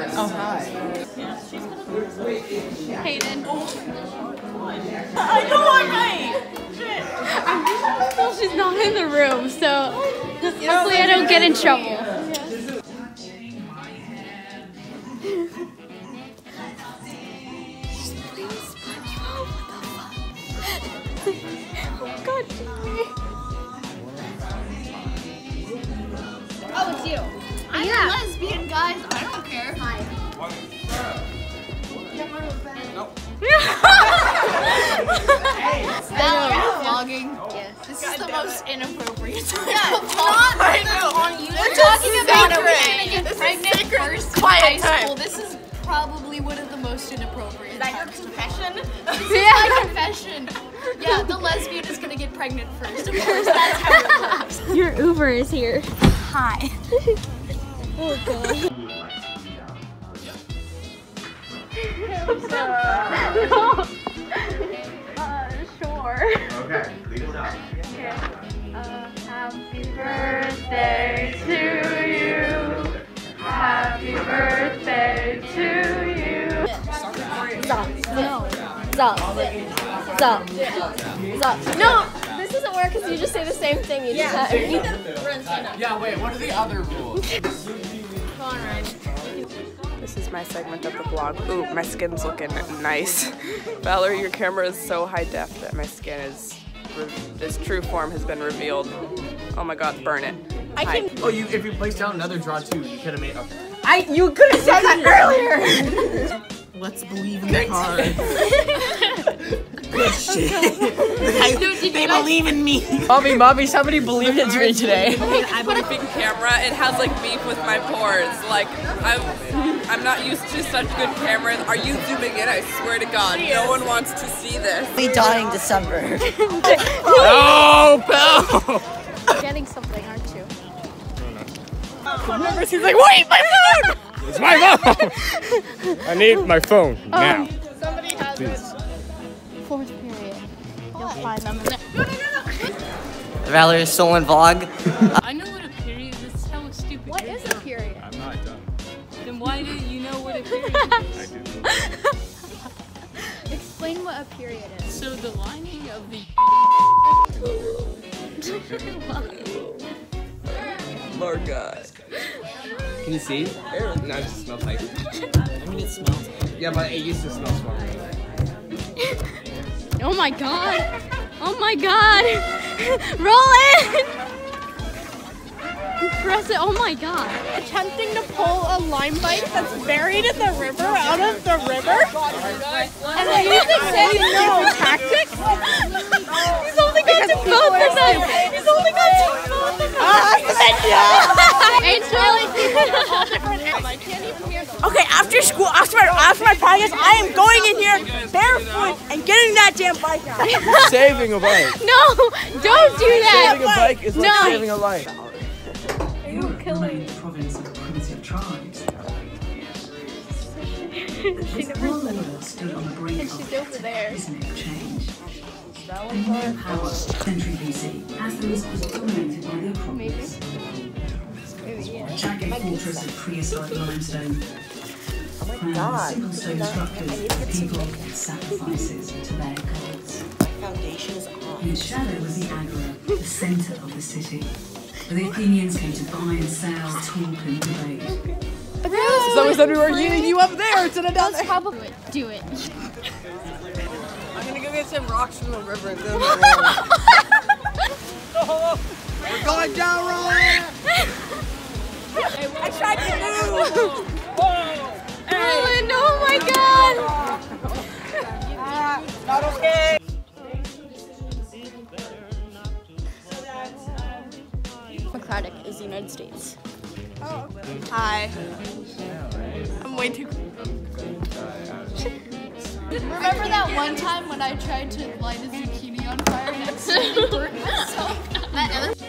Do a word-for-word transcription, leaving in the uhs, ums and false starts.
first. Oh, hi. Hayden. I know I'm right! Shit! I'm just still she's not in the room, so hopefully I don't get in trouble. God. Oh, it's you. I'm Yeah. a lesbian, guys. I don't care. Hi. Nope. Val, vlogging. Yes. This is the most inappropriate time. Yeah, to vlog on you. We're talking about are we gonna get pregnant first in high school. This is probably one of the most inappropriate. Is that your confession? This is my confession. Yeah, the lesbian is gonna get pregnant first. Of course, that's how it works. Your Uber is here. Hi. Oh god. No. Uh, sure. Okay, lead us out. Okay. Uh, happy birthday to you. Happy birthday to you. Zack. No. Zack. Zack. Zack. No, this doesn't work because you just say the same thing. You just have. Yeah, wait, what are the other rules? Come on, Ryan. This is my segment of the vlog. Ooh, my skin's looking nice. Valerie, your camera is so high def that my skin is, its true form has been revealed. Oh my god, burn it. I Hi. can. Oh, you if you placed down another draw two, you could have made. Okay. I. You could have said that earlier. Let's believe in the cards. Good shit. Dude, did They you guys- believe in me. Mommy, mommy, somebody believed in me today. I put a big camera, it has like beef with my pores. Like, I'm, I'm not used to such good cameras. Are you zooming in? I swear to God, no one wants to see this. We dying December. Oh, pal. Getting something, aren't you? He's like, wait, my phone! It's my phone! I need my phone now. Somebody has Please. Fourth period. You'll find them in there. No, no, no, no. Valerie's stolen vlog. I know what a period is. This is how stupid. What is a period? I'm not done. Then why do you know what a period is? I do. Explain what a period is. So the lining of the Lord God. Can you see? No, it just smells like. I mean, it smells. Yeah, but it used to smell strong. Oh my god! Oh my god! Roll it! Press it, oh my god. Attempting to pull a lime bike that's buried in the river out of the river. And then using same tactics? He's only got to both of them! He's only got to both of them! It's really All different ends. I can't even hear them. Okay, after school, after my, after my podcast, I am going in here barefoot and getting that damn bike out. Saving a bike. No! Don't do that! Saving a bike is like No. saving a life. You killing. Province of primitive tribes. She never One said world stood on the brink And of she's over there. cataclysmic change. A new power, century B C, Athens was dominated by the Acropolis, Maybe, yeah. a jagged fortress of prehistoric limestone. And the simple stone structures, people made sacrifices to their gods. In its shadow was the Agora, the centre of the city, where the Athenians came to buy and sell, talk and debate. Someone said we were eating you up there instead of down Let's there. probably do it. I'm gonna go get some rocks from the river and then we're going down, Ryan! I tried to move! Owen, oh my god! Not okay! Democratic is the United States. Hi. I'm way too. Remember that one time when I tried to light a zucchini on fire and it didn't work? So, that